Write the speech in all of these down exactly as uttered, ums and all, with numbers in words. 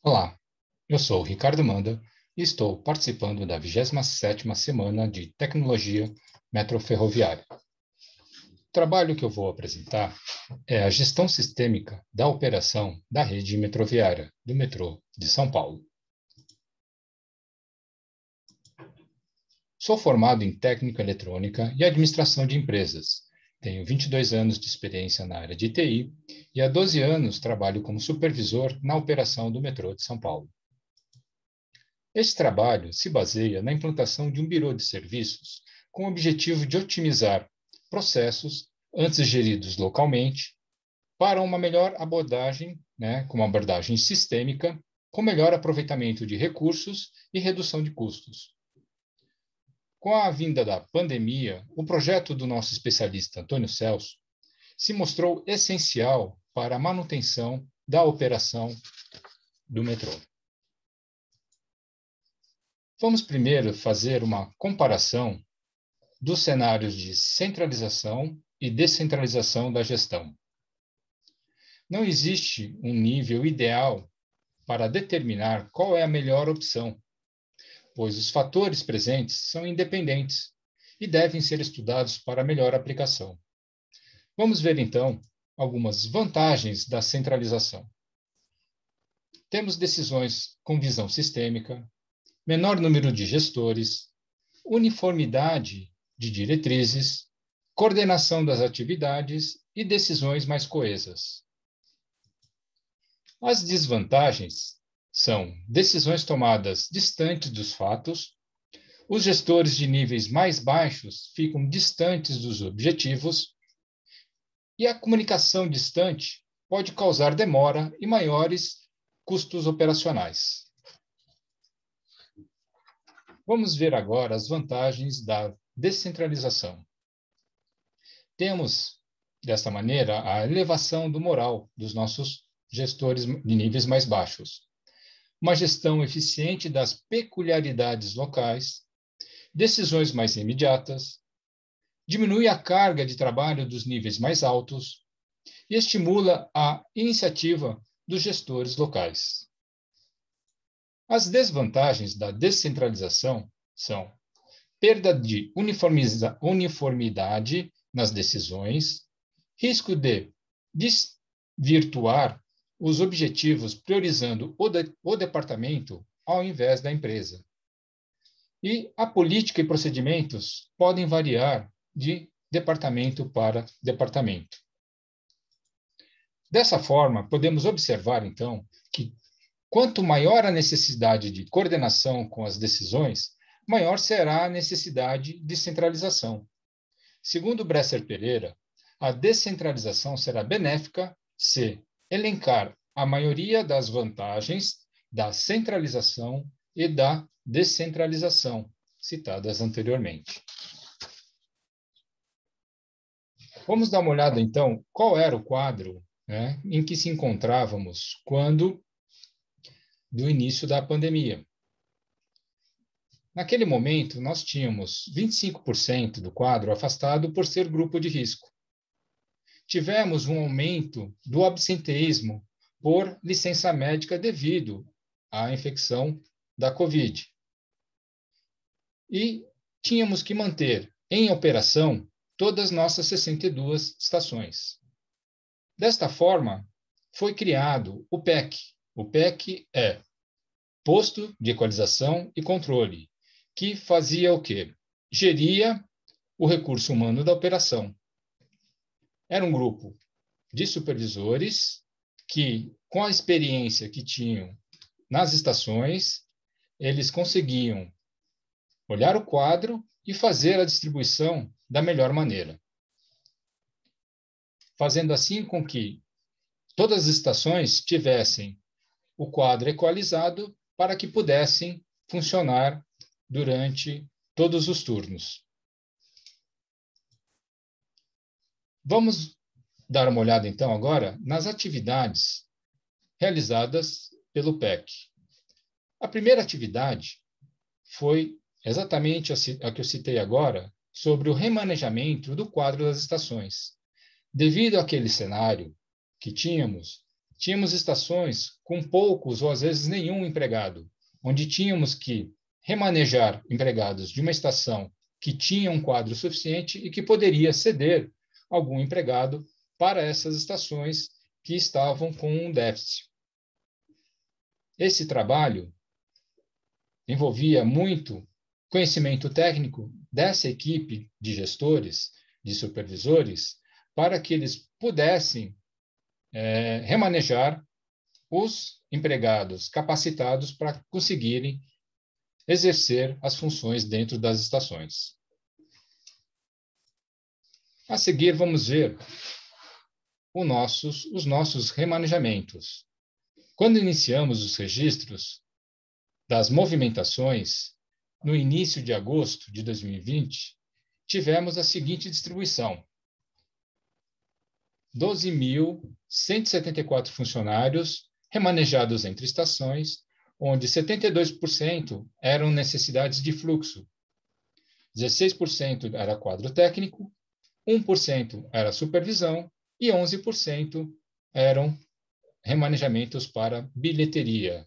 Olá, eu sou o Ricardo Manda e estou participando da vigésima sétima Semana de Tecnologia Metroferroviária. O trabalho que eu vou apresentar é a gestão sistêmica da operação da rede metroviária do metrô de São Paulo. Sou formado em técnica eletrônica e administração de empresas. Tenho vinte e dois anos de experiência na área de T I e há doze anos trabalho como supervisor na operação do metrô de São Paulo. Este trabalho se baseia na implantação de um birô de serviços com o objetivo de otimizar processos antes geridos localmente para uma melhor abordagem, né, com uma abordagem sistêmica, com melhor aproveitamento de recursos e redução de custos. Com a vinda da pandemia, o projeto do nosso especialista Antônio Celso se mostrou essencial para a manutenção da operação do metrô. Vamos primeiro fazer uma comparação dos cenários de centralização e descentralização da gestão. Não existe um nível ideal para determinar qual é a melhor opção, pois os fatores presentes são independentes e devem ser estudados para melhor aplicação. Vamos ver, então, algumas vantagens da centralização. Temos decisões com visão sistêmica, menor número de gestores, uniformidade de diretrizes, coordenação das atividades e decisões mais coesas. As desvantagens são decisões tomadas distantes dos fatos, os gestores de níveis mais baixos ficam distantes dos objetivos e a comunicação distante pode causar demora e maiores custos operacionais. Vamos ver agora as vantagens da descentralização. Temos, desta maneira, a elevação do moral dos nossos gestores de níveis mais baixos, uma gestão eficiente das peculiaridades locais, decisões mais imediatas, diminui a carga de trabalho dos níveis mais altos e estimula a iniciativa dos gestores locais. As desvantagens da descentralização são perda de uniformidade nas decisões, risco de desvirtuar os objetivos priorizando o, de, o departamento ao invés da empresa. E a política e procedimentos podem variar de departamento para departamento. Dessa forma, podemos observar, então, que quanto maior a necessidade de coordenação com as decisões, maior será a necessidade de centralização. Segundo Bresser Pereira, a descentralização será benéfica se elencar a maioria das vantagens da centralização e da descentralização, citadas anteriormente. Vamos dar uma olhada, então, qual era o quadro, né, em que se encontrávamos quando do início da pandemia. Naquele momento, nós tínhamos vinte e cinco por cento do quadro afastado por ser grupo de risco. Tivemos um aumento do absenteísmo por licença médica devido à infecção da Covid. E tínhamos que manter em operação todas as nossas sessenta e duas estações. Desta forma, foi criado o P E C. O P E C é Posto de Equalização e Controle, que fazia o quê? Geria o recurso humano da operação. Era um grupo de supervisores que, com a experiência que tinham nas estações, eles conseguiam olhar o quadro e fazer a distribuição da melhor maneira, fazendo assim com que todas as estações tivessem o quadro equalizado para que pudessem funcionar durante todos os turnos. Vamos dar uma olhada, então, agora nas atividades realizadas pelo P E C. A primeira atividade foi exatamente a que eu citei agora, sobre o remanejamento do quadro das estações. Devido àquele cenário que tínhamos tínhamos estações com poucos ou às vezes nenhum empregado, onde tínhamos que remanejar empregados de uma estação que tinha um quadro suficiente e que poderia ceder algum empregado para essas estações que estavam com um déficit. Esse trabalho envolvia muito conhecimento técnico dessa equipe de gestores, de supervisores, para que eles pudessem é, remanejar os empregados capacitados para conseguirem exercer as funções dentro das estações. A seguir, vamos ver os nossos, os nossos remanejamentos. Quando iniciamos os registros das movimentações, no início de agosto de dois mil e vinte, tivemos a seguinte distribuição: doze mil cento e setenta e quatro funcionários remanejados entre estações, onde setenta e dois por cento eram necessidades de fluxo, dezesseis por cento era quadro técnico, um por cento era supervisão e onze por cento eram remanejamentos para bilheteria.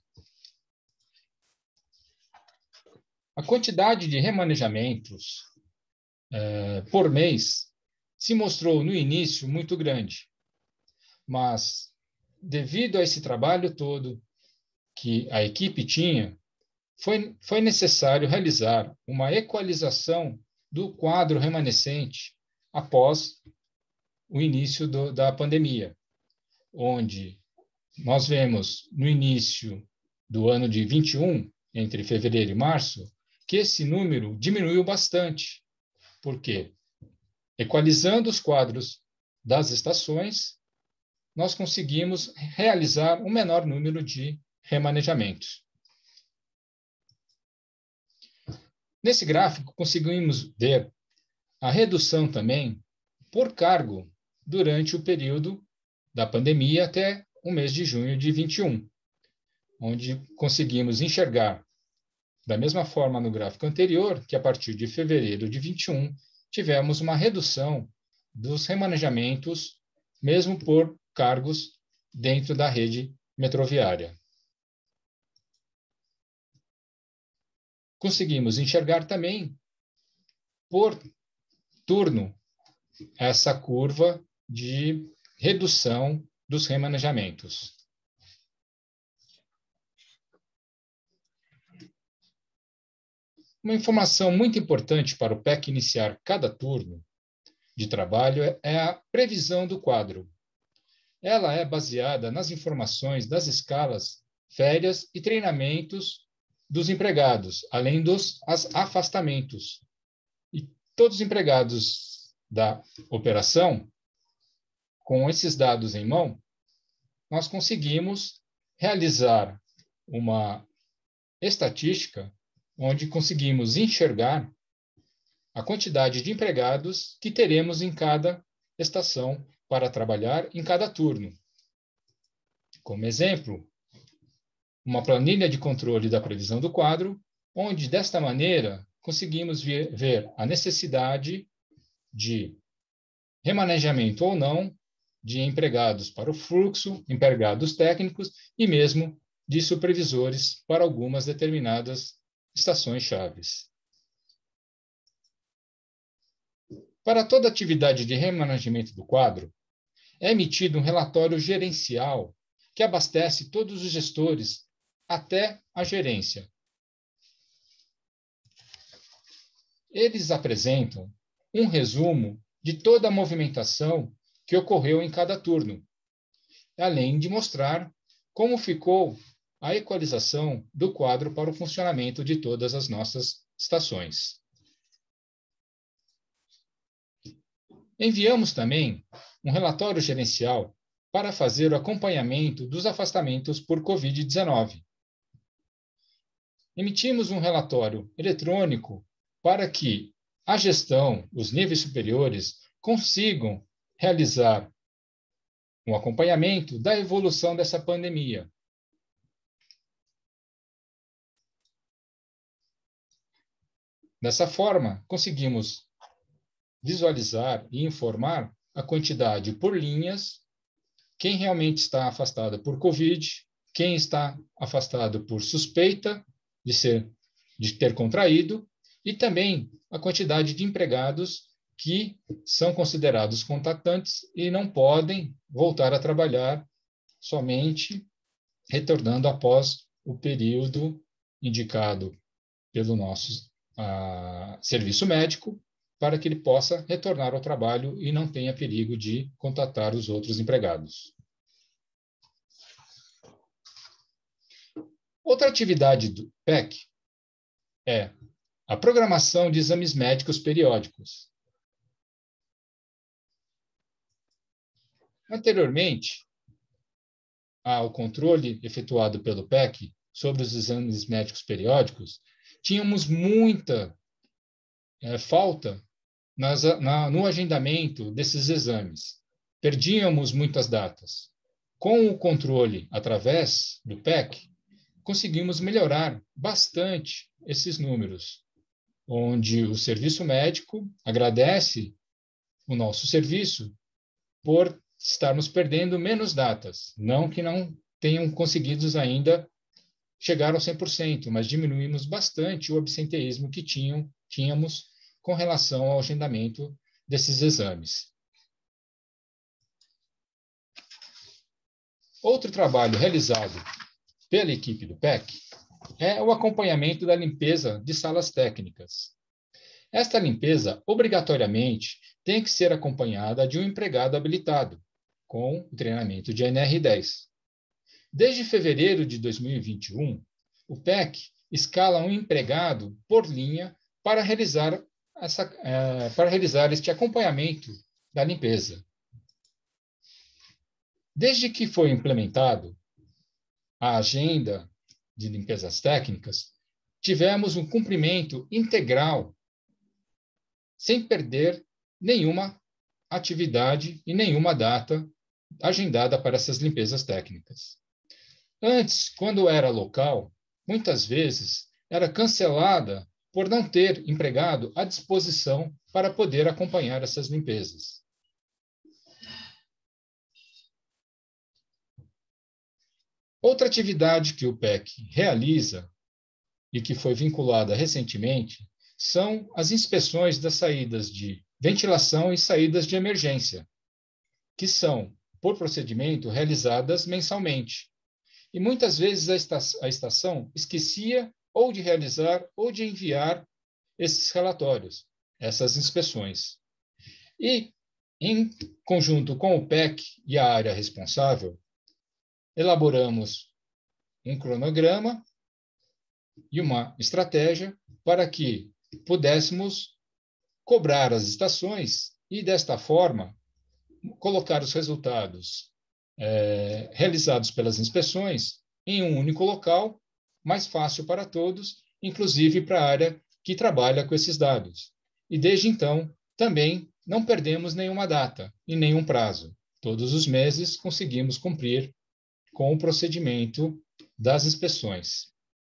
A quantidade de remanejamentos eh, por mês se mostrou no início muito grande, mas devido a esse trabalho todo que a equipe tinha, foi, foi necessário realizar uma equalização do quadro remanescente após o início do, da pandemia, onde nós vemos no início do ano de vinte e um, entre fevereiro e março, que esse número diminuiu bastante. Por quê? Equalizando os quadros das estações, nós conseguimos realizar um menor número de remanejamentos. Nesse gráfico, conseguimos ver a redução também por cargo durante o período da pandemia até o mês de junho de vinte e um, onde conseguimos enxergar, da mesma forma no gráfico anterior, que a partir de fevereiro de vinte e um, tivemos uma redução dos remanejamentos, mesmo por cargos dentro da rede metroviária. Conseguimos enxergar também, por turno, essa curva de redução dos remanejamentos. Uma informação muito importante para o P E C iniciar cada turno de trabalho é a previsão do quadro. Ela é baseada nas informações das escalas, férias e treinamentos dos empregados, além dos afastamentos. E todos os empregados da operação, com esses dados em mão, nós conseguimos realizar uma estatística onde conseguimos enxergar a quantidade de empregados que teremos em cada estação para trabalhar em cada turno. Como exemplo, uma planilha de controle da previsão do quadro, onde, desta maneira, conseguimos ver a necessidade de remanejamento ou não de empregados para o fluxo, empregados técnicos e mesmo de supervisores para algumas determinadas estações chaves. Para toda atividade de remanejamento do quadro, é emitido um relatório gerencial que abastece todos os gestores até a gerência. Eles apresentam um resumo de toda a movimentação que ocorreu em cada turno, além de mostrar como ficou a equalização do quadro para o funcionamento de todas as nossas estações. Enviamos também um relatório gerencial para fazer o acompanhamento dos afastamentos por covid dezenove. Emitimos um relatório eletrônico para que a gestão, os níveis superiores, consigam realizar um acompanhamento da evolução dessa pandemia. Dessa forma, conseguimos visualizar e informar a quantidade por linhas quem realmente está afastado por Covid, quem está afastado por suspeita de ser, de ter contraído, e também a quantidade de empregados que são considerados contatantes e não podem voltar a trabalhar somente retornando após o período indicado pelo nosso uh, serviço médico, para que ele possa retornar ao trabalho e não tenha perigo de contatar os outros empregados. Outra atividade do P E C é a programação de exames médicos periódicos. Anteriormente ao controle efetuado pelo P E C sobre os exames médicos periódicos, tínhamos muita é, falta nas, na, no agendamento desses exames. Perdíamos muitas datas. Com o controle através do P E C, conseguimos melhorar bastante esses números, onde o serviço médico agradece o nosso serviço por estarmos perdendo menos datas. Não que não tenham conseguido ainda chegar ao cem por cento, mas diminuímos bastante o absenteísmo que tinham, tínhamos com relação ao agendamento desses exames. Outro trabalho realizado pela equipe do P E C é o acompanhamento da limpeza de salas técnicas. Esta limpeza, obrigatoriamente, tem que ser acompanhada de um empregado habilitado, com o treinamento de N R dez. Desde fevereiro de dois mil e vinte e um, o P E C escala um empregado por linha para realizar, essa, é, para realizar este acompanhamento da limpeza. Desde que foi implementado a agenda de limpezas técnicas, tivemos um cumprimento integral, sem perder nenhuma atividade e nenhuma data agendada para essas limpezas técnicas. Antes, quando era local, muitas vezes era cancelada por não ter empregado à disposição para poder acompanhar essas limpezas. Outra atividade que o P E C realiza e que foi vinculada recentemente são as inspeções das saídas de ventilação e saídas de emergência, que são, por procedimento, realizadas mensalmente. E muitas vezes a estação, a estação esquecia ou de realizar ou de enviar esses relatórios, essas inspeções. E, em conjunto com o P E C e a área responsável, elaboramos um cronograma e uma estratégia para que pudéssemos cobrar as estações e, desta forma, colocar os resultados é, realizados pelas inspeções em um único local, mais fácil para todos, inclusive para a área que trabalha com esses dados. E, desde então, também não perdemos nenhuma data e nenhum prazo. Todos os meses conseguimos cumprir com o procedimento das inspeções.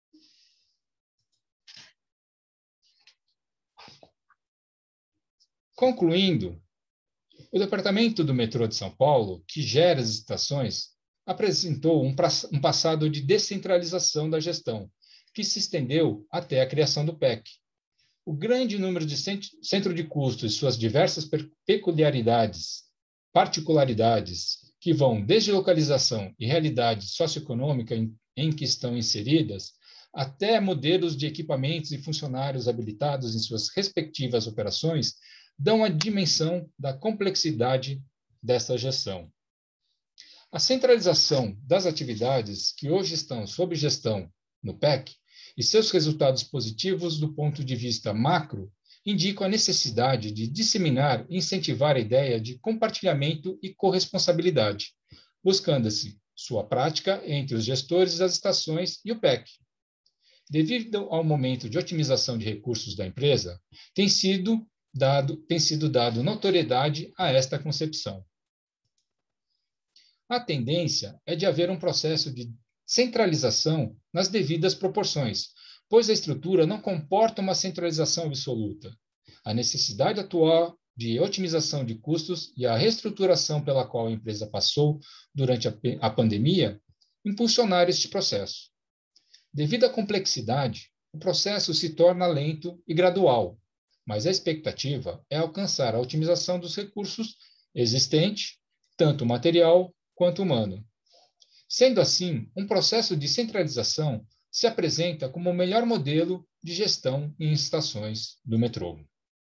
Concluindo, o Departamento do Metrô de São Paulo, que gera as estações, apresentou um, um passado de descentralização da gestão, que se estendeu até a criação do P E C. O grande número de centro de custos e suas diversas peculiaridades, particularidades, que vão desde localização e realidade socioeconômica em, em que estão inseridas, até modelos de equipamentos e funcionários habilitados em suas respectivas operações, dão a dimensão da complexidade dessa gestão. A centralização das atividades que hoje estão sob gestão no P E C e seus resultados positivos do ponto de vista macro indicam a necessidade de disseminar e incentivar a ideia de compartilhamento e corresponsabilidade, buscando-se sua prática entre os gestores das estações e o P E C. Devido ao momento de otimização de recursos da empresa, tem sido dado, tem sido dado notoriedade a esta concepção. A tendência é de haver um processo de centralização nas devidas proporções, pois a estrutura não comporta uma centralização absoluta. A necessidade atual de otimização de custos e a reestruturação pela qual a empresa passou durante a, a pandemia impulsionaram este processo. Devido à complexidade, o processo se torna lento e gradual, mas a expectativa é alcançar a otimização dos recursos existentes, tanto material quanto humano. Sendo assim, um processo de centralização se apresenta como o melhor modelo de gestão em estações do metrô.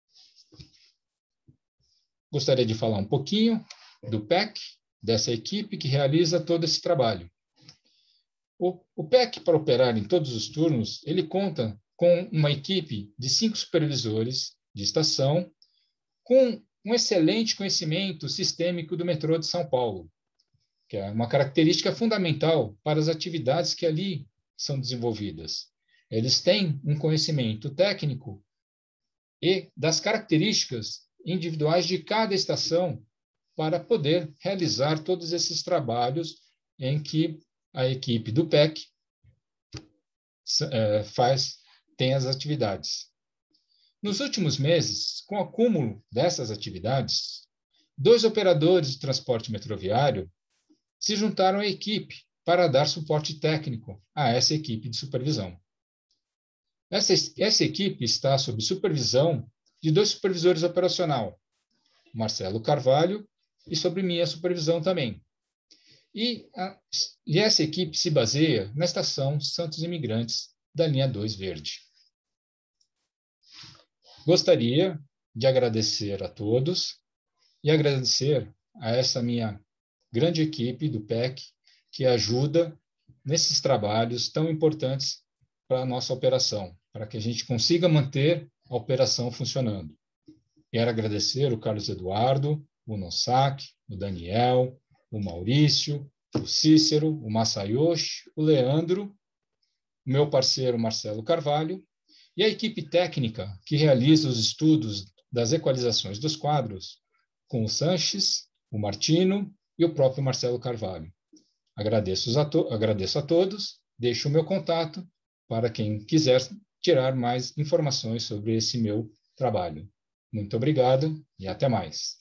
Gostaria de falar um pouquinho do P E C, dessa equipe que realiza todo esse trabalho. O, o P E C, para operar em todos os turnos, ele conta com uma equipe de cinco supervisores de estação, com um excelente conhecimento sistêmico do metrô de São Paulo, que é uma característica fundamental para as atividades que ali são desenvolvidas. Eles têm um conhecimento técnico e das características individuais de cada estação para poder realizar todos esses trabalhos em que a equipe do P E C é, faz, tem as atividades. Nos últimos meses, com o acúmulo dessas atividades, dois operadores de transporte metroviário se juntaram à equipe para dar suporte técnico a essa equipe de supervisão. Essa, essa equipe está sob supervisão de dois supervisores operacionais, Marcelo Carvalho e sobre minha supervisão também. E, a, e essa equipe se baseia na estação Santos Imigrantes da linha dois Verde. Gostaria de agradecer a todos e agradecer a essa minha grande equipe do P E C que ajuda nesses trabalhos tão importantes para a nossa operação, para que a gente consiga manter a operação funcionando. Quero agradecer o Carlos Eduardo, o Nossak, o Daniel, o Maurício, o Cícero, o Masayoshi, o Leandro, o meu parceiro Marcelo Carvalho e a equipe técnica que realiza os estudos das equalizações dos quadros com o Sanches, o Martino e o próprio Marcelo Carvalho. Agradeço a, to- agradeço a todos, deixo o meu contato para quem quiser tirar mais informações sobre esse meu trabalho. Muito obrigado e até mais.